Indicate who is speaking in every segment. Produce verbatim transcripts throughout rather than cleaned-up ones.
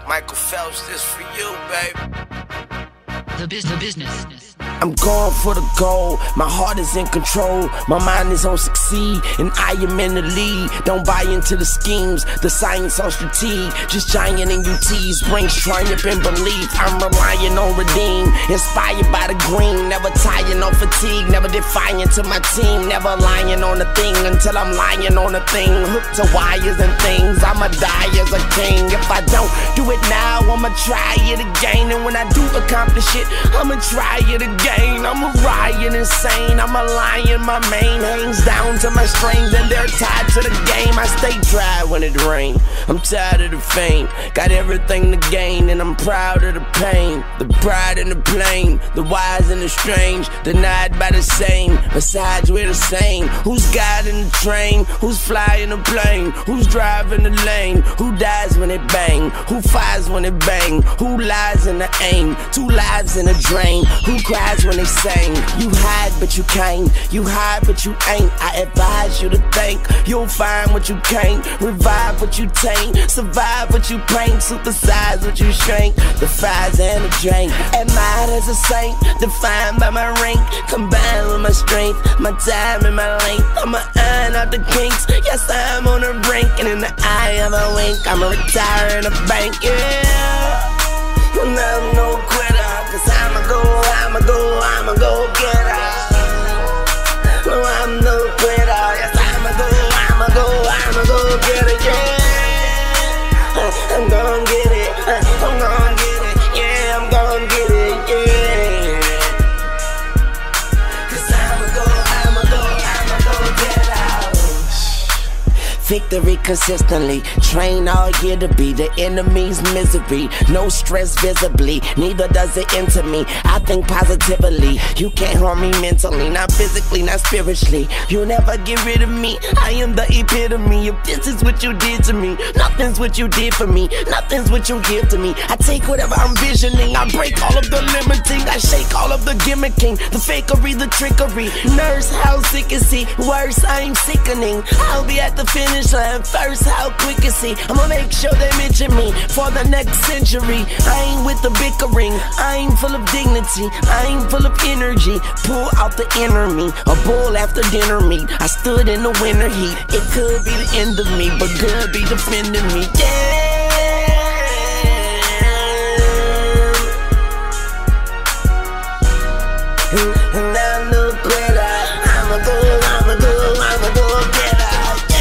Speaker 1: Michael Phelps, this for you, baby.
Speaker 2: The business, the business.
Speaker 3: I'm going for the goal, my heart is in control, my mind is on succeed, and I am in the lead. Don't buy into the schemes, the science on strategy, just giant in U Ts, brings triumph and belief. I'm relying on redeem, inspired by the green, never tiring on fatigue, never defying to my team, never lying on a thing until I'm lying on a thing, hooked to wires and things. I'ma die as a king. If I don't do it now, I'ma try it again, and when I do accomplish it, I'ma try it again. I'm a riot insane, I'm a lion, my mane hangs down to my strings and they're tied to the game. I stay dry when it rains, I'm tired of the fame, got everything to gain and I'm proud of the pain. The pride and the blame, the wise and the strange, denied by the same, besides we're the same. Who's guiding the train, who's flying the plane, who's driving the lane, who dies when it bang, who fires when it bang, who lies in the aim, two lives in a drain, who cries when they sing. You hide but you can't, you hide but you ain't. I advise you to think, you'll find what you can't, revive what you taint, survive what you paint, supersize what you shrink, the fires and the drink. Admired as a saint, defined by my rank, combined with my strength, my time and my length. I'ma iron out the kinks, yes I'm on the brink, and in the eye of a wink, I'ma retire in a bank, yeah. And I'm no quitter, cause I'ma go, I'ma go, I'ma go get her. No, I'm no quitter, yes I'ma go, I'ma go, I'ma go get it, yeah. I'm gon' get it, I'm gon' get it, yeah, I'm gon' get it, yeah. Cause I'ma go, I'ma go, I'ma go get her. Victory consistently, train all year to be the enemy's misery. No stress visibly, neither does it enter me. I think positively, you can't harm me mentally, not physically, not spiritually. You'll never get rid of me, I am the epitome. If this is what you did to me, nothing's what you did for me, nothing's what you give to me. I take whatever I'm visioning, I break all of the limiting, I shake all of the gimmicking, the fakery, the trickery. Nurse, how sick is he? Worse, I'm sickening. I'll be at the finish line first, how quick is he? I'ma make sure they mention me for the next century. I ain't with the bickering, I ain't full of dignity, I ain't full of energy. Pull out the inner me, a bull after dinner meat. I stood in the winter heat, it could be the end of me, but good be defending me, yeah. And I'm no quitter, I'ma go, I'ma go, I'ma go get her.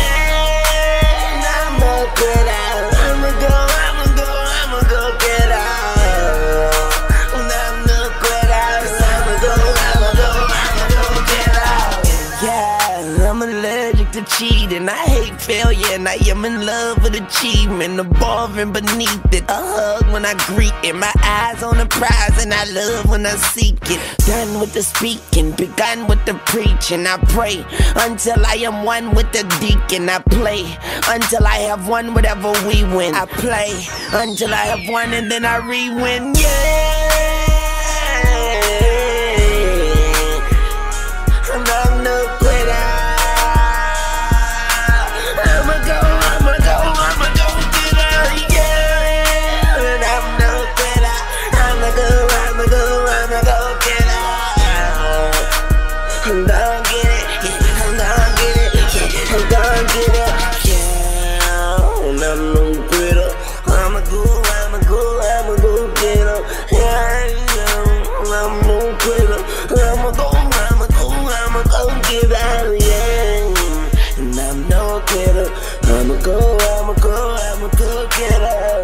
Speaker 3: To cheat and I hate failure, and I am in love with achievement, above and beneath it. A hug when I greet it, my eyes on the prize, and I love when I seek it. Done with the speaking, begun with the preaching. I pray until I am one with the deacon. I play until I have won whatever we win. I play until I have won and then I re-win, yeah. And I'm no quitter. I'm gonna get it, yeah, I'm gonna get it, yeah, I'm gonna get it, yeah. And I'm no quitter, I'ma go, I'ma go, I'ma go get her, yeah, I'm no quitter, I'ma go, I'ma go, I'ma go get her, yeah. And I'm no quitter, I'ma go, I'ma go, I'ma go get her.